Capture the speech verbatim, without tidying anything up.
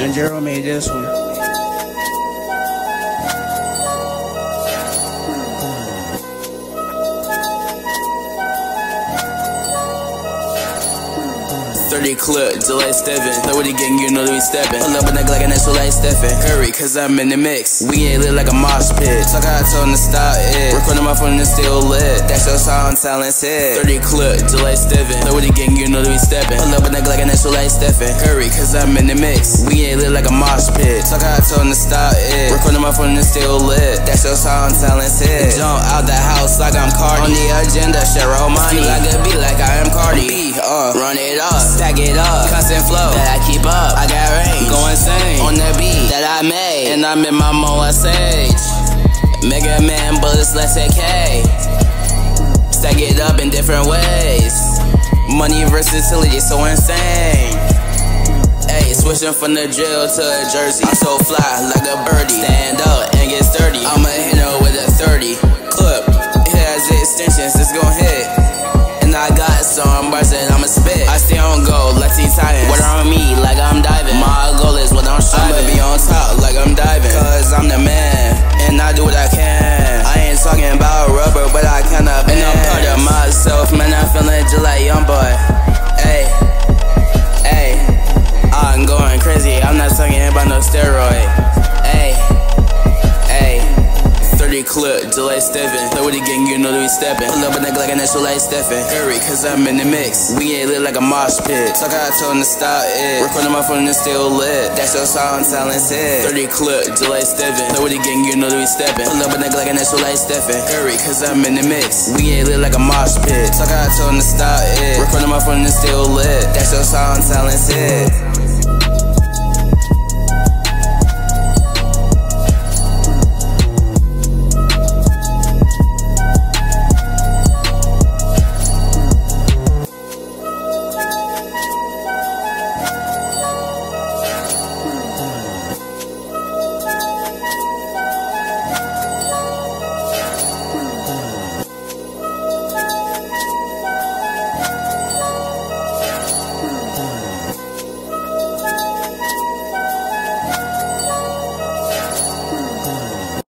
and Jero made this one. thirty clip, delay steppin'. Play with the gang, you know that we steppin'. Pull up a nigga like an extra light Stephen Curry, cause I'm in the mix. We ain't lit like a mosh pit. Talk how I told him to stop it. Recording my phone and it's still lit. That's your sound talent's hit. thirty clip, delay steppin'. Play with the gang, you know that we steppin'. Pull up a nigga like an extra light Stephen Curry, cause I'm in the mix. We ain't lit like a mosh pit. Talk how I told him to stop it. Recording my phone and it's still lit. That's your sound talent's hit. Jump out the house like I'm Carti. On the agenda, Jero money. Like a beat like I am Carti. Uh, run it up. Stack it up, constant flow that I keep up. I got range, go insane on the beat that I made, and I'm in my Moa Sage. Mega Man bullets, let's take K. Stack it up in different ways. Money versatility so insane. Ayy, switching from the drill to a jersey. I'm so fly like a birdie. Stand up and get sturdy. I'ma hit her with a thirty clip. It has extensions, it's gon' hit. And I got some bars that I'ma spit. I stay on go, let's see Titans. Water on me like I'm diving. My goal is what I'm striving. I'ma be on top like I'm diving, cause I'm the man, and I do what I can. I ain't talking about rubber, but I kinda been a part of myself. Man, I'm feeling just like young boy. Ayy, ayy, I'm going crazy. I'm not talking about no steroid. Ayy, ayy. thirty clip, delay steppin'. Play with the gang, you know that we steppin'. Pull up a nigga like an extra light Stephen Curry, cause I'm in the mix. We ain't lit like a mosh pit. Talk how I told him to stop it. Recording my phone and it's still lit. That's your sound talent's hit. thirty clip, delay steppin'. Play with the gang, you know that we steppin'. Pull up a nigga like an extra light Stephen Curry, cause I'm in the mix. We ain't lit like a mosh pit. Talk how I told him to stop it. Recording my phone and it's still lit. That's your sound talent's hit.